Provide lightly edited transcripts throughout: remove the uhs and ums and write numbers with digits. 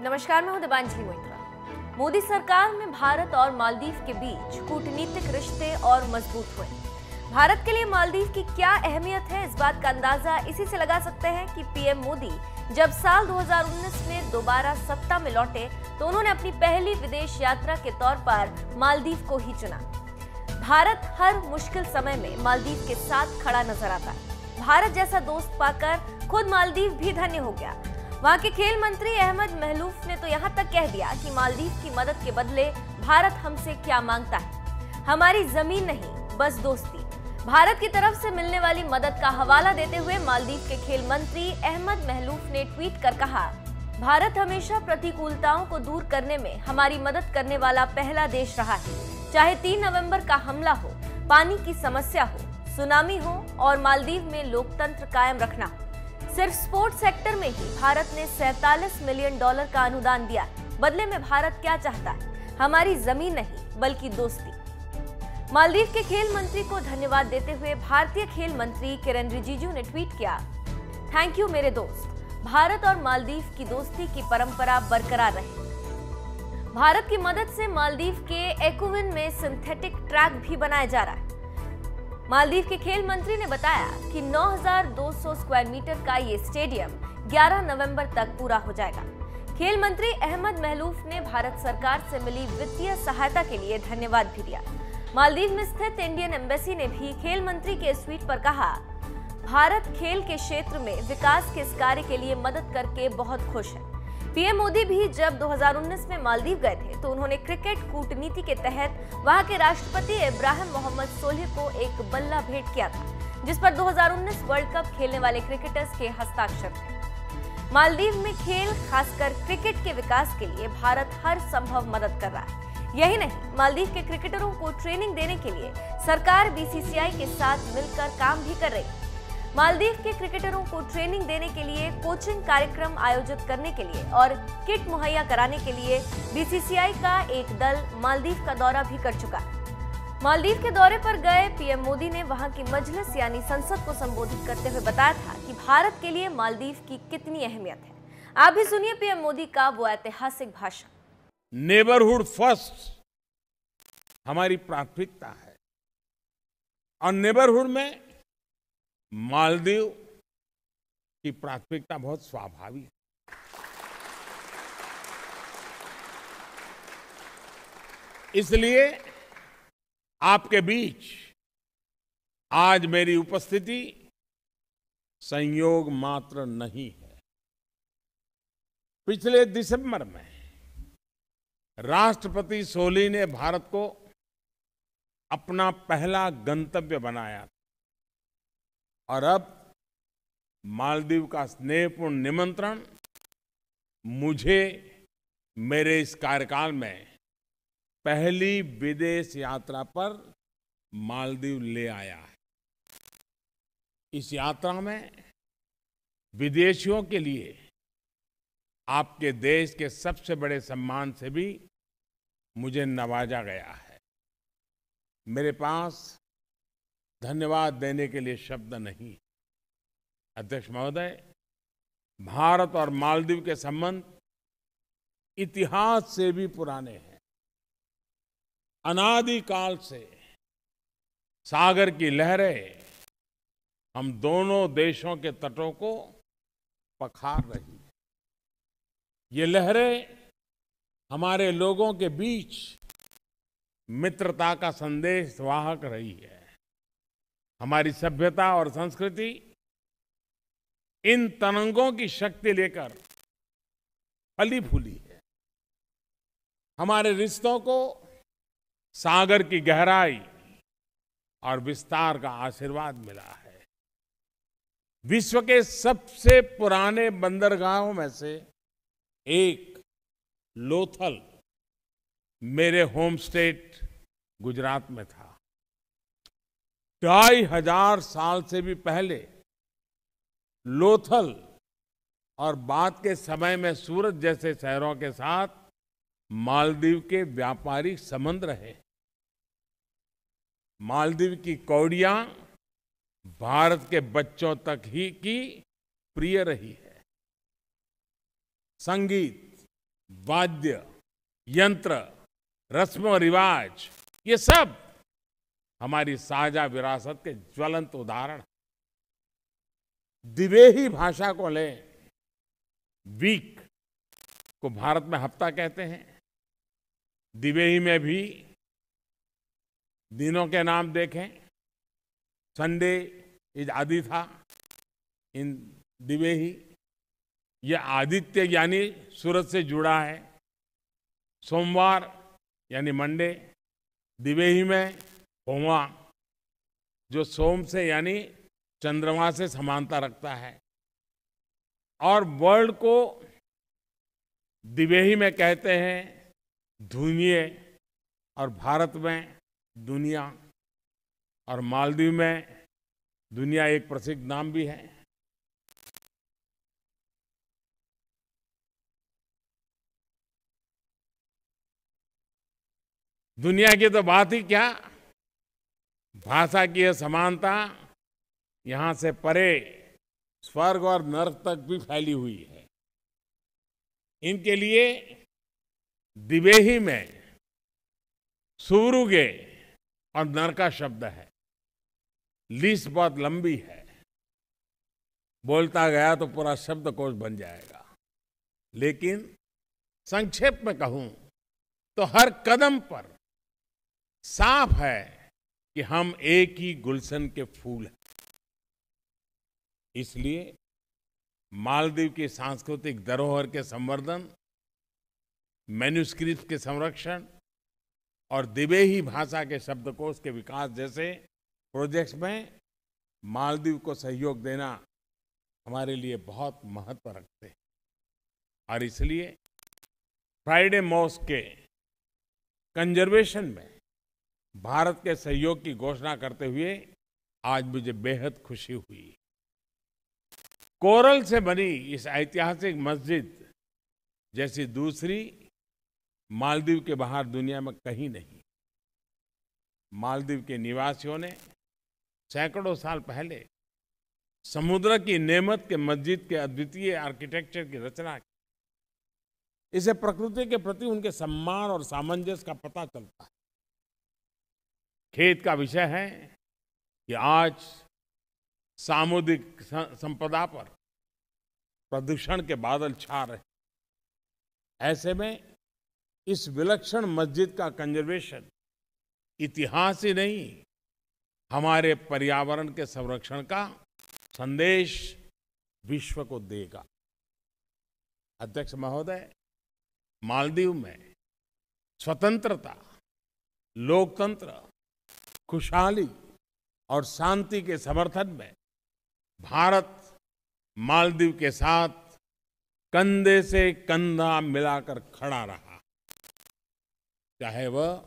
नमस्कार, मैं हूं दिबांजलि मोइत्रा। मोदी सरकार में भारत और मालदीव के बीच कूटनीतिक रिश्ते और मजबूत हुए। भारत के लिए मालदीव की क्या अहमियत है, इस बात का अंदाजा इसी से लगा सकते हैं कि पीएम मोदी जब साल 2019 में दोबारा सत्ता में लौटे तो उन्होंने अपनी पहली विदेश यात्रा के तौर पर मालदीव को ही चुना। भारत हर मुश्किल समय में मालदीव के साथ खड़ा नजर आता है। भारत जैसा दोस्त पाकर खुद मालदीव भी धन्य हो गया। वहां के खेल मंत्री अहमद महलूफ ने तो यहां तक कह दिया कि मालदीव की मदद के बदले भारत हमसे क्या मांगता है, हमारी जमीन नहीं बस दोस्ती। भारत की तरफ से मिलने वाली मदद का हवाला देते हुए मालदीव के खेल मंत्री अहमद महलूफ ने ट्वीट कर कहा, भारत हमेशा प्रतिकूलताओं को दूर करने में हमारी मदद करने वाला पहला देश रहा है। चाहे 3 नवंबर का हमला हो, पानी की समस्या हो, सुनामी हो और मालदीव में लोकतंत्र कायम रखना हो, सिर्फ स्पोर्ट्स सेक्टर में ही भारत ने $47 मिलियन का अनुदान दिया। बदले में भारत क्या चाहता है, हमारी जमीन नहीं बल्कि दोस्ती। मालदीव के खेल मंत्री को धन्यवाद देते हुए भारतीय खेल मंत्री किरेन रिजिजू ने ट्वीट किया, थैंक यू मेरे दोस्त, भारत और मालदीव की दोस्ती की परंपरा बरकरार रहे। भारत की मदद से मालदीव के एक्विन में सिंथेटिक ट्रैक भी बनाया जा रहा है। मालदीव के खेल मंत्री ने बताया कि 9,200 स्क्वायर मीटर का ये स्टेडियम 11 नवंबर तक पूरा हो जाएगा। खेल मंत्री अहमद महलूफ ने भारत सरकार से मिली वित्तीय सहायता के लिए धन्यवाद भी दिया। मालदीव में स्थित इंडियन एम्बेसी ने भी खेल मंत्री के इस ट्वीट पर कहा, भारत खेल के क्षेत्र में विकास के इस कार्य के लिए मदद करके बहुत खुश है। पीएम मोदी भी जब 2019 में मालदीव गए थे तो उन्होंने क्रिकेट कूटनीति के तहत वहां के राष्ट्रपति इब्राहिम मोहम्मद सोलिह को एक बल्ला भेंट किया था, जिस पर 2019 वर्ल्ड कप खेलने वाले क्रिकेटर्स के हस्ताक्षर थे। मालदीव में खेल, खासकर क्रिकेट के विकास के लिए भारत हर संभव मदद कर रहा है। यही नहीं, मालदीव के क्रिकेटरों को ट्रेनिंग देने के लिए सरकार बीसीसीआई के साथ मिलकर काम भी कर रही है। मालदीव के क्रिकेटरों को ट्रेनिंग देने के लिए, कोचिंग कार्यक्रम आयोजित करने के लिए और किट मुहैया कराने के लिए बीसीसीआई का एक दल मालदीव का दौरा भी कर चुका है। मालदीव के दौरे पर गए पीएम मोदी ने वहां की मजलिस यानी संसद को संबोधित करते हुए बताया था कि भारत के लिए मालदीव की कितनी अहमियत है। आप भी सुनिए पीएम मोदी का वो ऐतिहासिक भाषण। नेबरहुड फर्स्ट हमारी प्राथमिकता है और नेबरहुड में मालदीव की प्राथमिकता बहुत स्वाभाविक है। इसलिए आपके बीच आज मेरी उपस्थिति संयोग मात्र नहीं है। पिछले दिसंबर में राष्ट्रपति सोलिह ने भारत को अपना पहला गंतव्य बनाया और अब मालदीव का स्नेहपूर्ण निमंत्रण मुझे मेरे इस कार्यकाल में पहली विदेश यात्रा पर मालदीव ले आया है। इस यात्रा में विदेशियों के लिए आपके देश के सबसे बड़े सम्मान से भी मुझे नवाजा गया है। मेरे पास धन्यवाद देने के लिए शब्द नहीं। अध्यक्ष महोदय, भारत और मालदीव के संबंध इतिहास से भी पुराने हैं। अनादिकाल से सागर की लहरें हम दोनों देशों के तटों को पखार रही है। ये लहरें हमारे लोगों के बीच मित्रता का संदेश वाहक रही है। हमारी सभ्यता और संस्कृति इन तरंगों की शक्ति लेकर फली फूली है। हमारे रिश्तों को सागर की गहराई और विस्तार का आशीर्वाद मिला है। विश्व के सबसे पुराने बंदरगाहों में से एक लोथल मेरे होम स्टेट गुजरात में था। 2500 साल से भी पहले लोथल और बाद के समय में सूरत जैसे शहरों के साथ मालदीव के व्यापारिक संबंध रहे। मालदीव की कौड़ियां भारत के बच्चों तक ही की प्रिय रही है। संगीत, वाद्य, यंत्र, रस्म और रिवाज, ये सब हमारी साझा विरासत के ज्वलंत उदाहरण। दिवेही भाषा को लें, वीक को भारत में हफ्ता कहते हैं। दिवेही में भी दिनों के नाम देखें, संडे इज आदि था इन दिवेही। यह आदित्य यानी सूरज से जुड़ा है। सोमवार यानी मंडे, दिवेही में होमा जो सोम से यानी चंद्रमा से समानता रखता है। और वर्ल्ड को दिवेही में कहते हैं धुनिये, और भारत में दुनिया, और मालदीव में दुनिया एक प्रसिद्ध नाम भी है। दुनिया की तो बात ही क्या, भाषा की यह समानता यहां से परे स्वर्ग और नर्क तक भी फैली हुई है। इनके लिए दिवेही में सुवरुगे और नर का शब्द है। लिस्ट बहुत लंबी है, बोलता गया तो पूरा शब्दकोश बन जाएगा, लेकिन संक्षेप में कहूं तो हर कदम पर साफ है कि हम एक ही गुलशन के फूल हैं। इसलिए मालदीव की सांस्कृतिक धरोहर के संवर्धन, मैन्युस्क्रिप्ट के संरक्षण और दिवेही भाषा के शब्दकोश के विकास जैसे प्रोजेक्ट्स में मालदीव को सहयोग देना हमारे लिए बहुत महत्व रखते हैं। और इसलिए फ्राइडे मॉस्क के कंजर्वेशन में भारत के सहयोग की घोषणा करते हुए आज मुझे बेहद खुशी हुई। कोरल से बनी इस ऐतिहासिक मस्जिद जैसी दूसरी मालदीव के बाहर दुनिया में कहीं नहीं। मालदीव के निवासियों ने सैकड़ों साल पहले समुद्र की नेमत के मस्जिद के अद्वितीय आर्किटेक्चर की रचना की। इसे प्रकृति के प्रति उनके सम्मान और सामंजस्य का पता चलता है। खेद का विषय है कि आज सामुद्रिक संपदा पर प्रदूषण के बादल छा रहे। ऐसे में इस विलक्षण मस्जिद का कंजर्वेशन इतिहास ही नहीं, हमारे पर्यावरण के संरक्षण का संदेश विश्व को देगा। अध्यक्ष महोदय, मालदीव में स्वतंत्रता, लोकतंत्र, खुशहाली और शांति के समर्थन में भारत मालदीव के साथ कंधे से कंधा मिलाकर खड़ा रहा। चाहे वह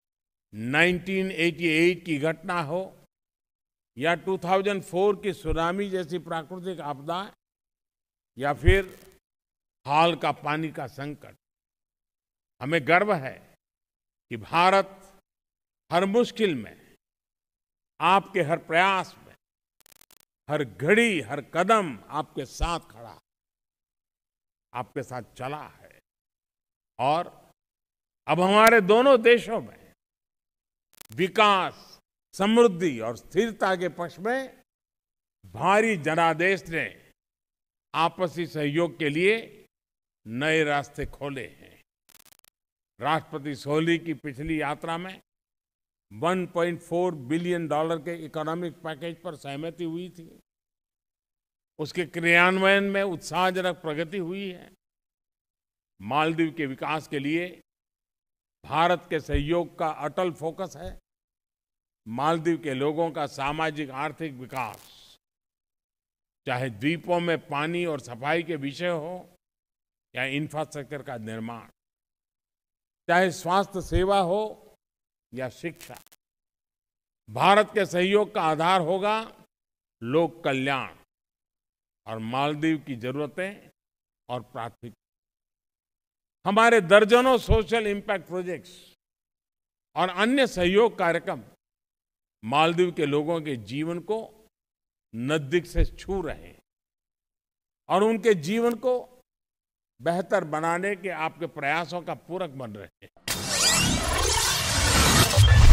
1988 की घटना हो या 2004 की सुनामी जैसी प्राकृतिक आपदा, या फिर हाल का पानी का संकट। हमें गर्व है कि भारत हर मुश्किल में, आपके हर प्रयास में, हर घड़ी, हर कदम आपके साथ खड़ा, आपके साथ चला है। और अब हमारे दोनों देशों में विकास, समृद्धि और स्थिरता के पक्ष में भारी जनादेश ने आपसी सहयोग के लिए नए रास्ते खोले हैं। राष्ट्रपति सोली की पिछली यात्रा में $1.4 बिलियन के इकोनॉमिक पैकेज पर सहमति हुई थी। उसके क्रियान्वयन में उत्साहजनक प्रगति हुई है। मालदीव के विकास के लिए भारत के सहयोग का अटल फोकस है। मालदीव के लोगों का सामाजिक आर्थिक विकास, चाहे द्वीपों में पानी और सफाई के विषय हो या इंफ्रास्ट्रक्चर का निर्माण, चाहे स्वास्थ्य सेवा हो या शिक्षा, भारत के सहयोग का आधार होगा लोक कल्याण और मालदीव की जरूरतें और प्राथमिकता। हमारे दर्जनों सोशल इंपैक्ट प्रोजेक्ट्स और अन्य सहयोग कार्यक्रम मालदीव के लोगों के जीवन को नजदीक से छू रहे हैं और उनके जीवन को बेहतर बनाने के आपके प्रयासों का पूरक बन रहे हैं।